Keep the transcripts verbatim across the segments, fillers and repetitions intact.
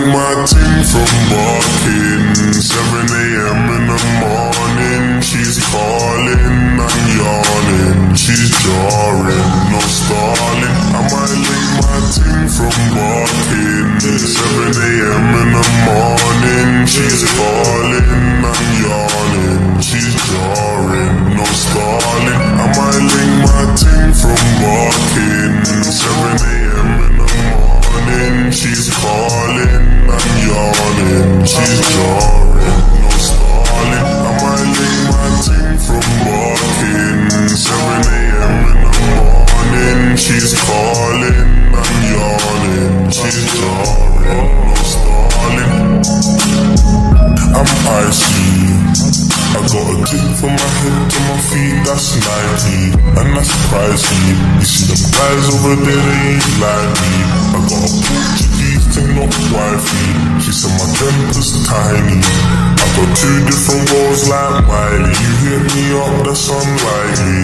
my ting from barking. seven A M in the morning, she's calling, I'm yawning. She's jarring, no stalling. I might link my ting from barking. seven A M in the morning, she's calling, I'm yawning. She's jarring, no stalling. I might link my ting from barking. seven A M in the morning, she's calling, I'm yawning. She's jarring, no stalling. I might link my ting from barking. seven A M in the morning, she's calling, I'm yawning. She's jarring, no stalling. I'm icy. I got a tick from my head to my feet, that's ninety, and that's pricey. You see them guys over there, they ain't like me. I got a Portuguese thing, not wifey. She said my temper's tiny. I got two different roles like Miley. You hit me up, that's unlikely.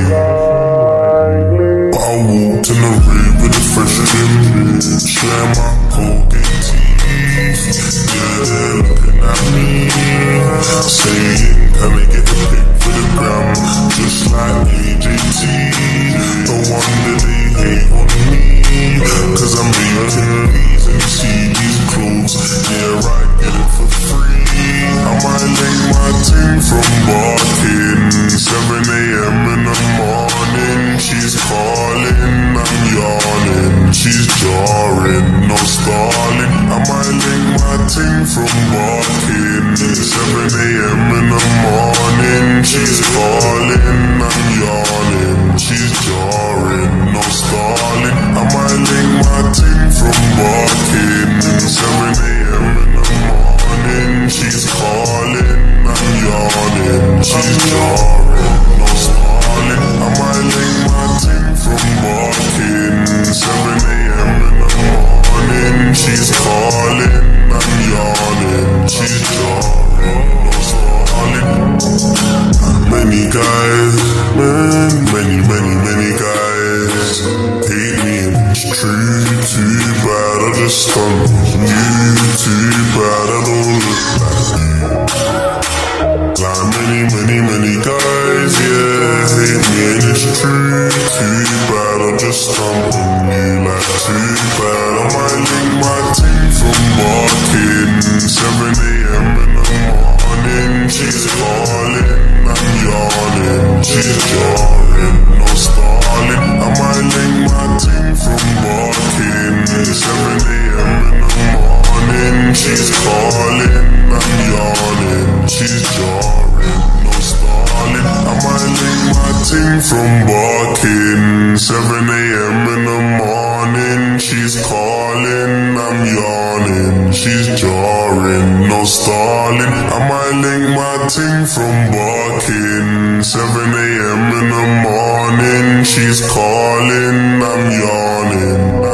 But I walked in the rave with a fresh gym, share my Colgate teeth. Yeah, they're looking at me, saying, can I get a pic for the gram, just like A J T. No wonder they hate on me, cause I'm making these and you see these clothes. Yeah, I get it for free. I might link my ting from barking. seven A M in the morning, she's calling, I'm yawning. She's jarring, no stalling. I might link my ting from barking. seven A M in the morning, she's calling, I'm yawning. She's jarring, no stalling. I might link my ting from barking. seven A M in the morning, she's calling, I'm yawning. She's jarring, no stalling. I might link my ting from barking. seven A M in the morning, she's calling, I'm yawning. She's jarring, no stalling. Many guys, many, many, many, many guys hate me, and it's true. Too bad I just stunned you. Too bad I don't look like you. Like many, many, many guys, yeah, hate me, and it's true. Too bad I just stunned you. Like too bad I might link my ting from barking. seven A M in the morning, she's calling, I'm yawning. She's jarring, no stalling. I might link my ting from barking. seven A M in the morning, she's calling, I'm yawning. She's jarring, no stalling. I might link my ting from barking. seven A M in the morning, she's calling, I'm yawning. She's jarring, no stalling. I might link my ting from barking. seven A M in the morning, she's calling, I'm yawning.